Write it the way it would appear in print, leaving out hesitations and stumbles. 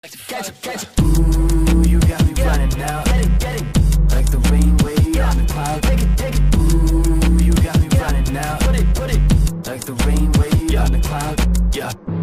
Ooh, you got me running now. Like the rainway on the cloud. Ooh, you got me running now. Like the rainway on the cloud. Yeah.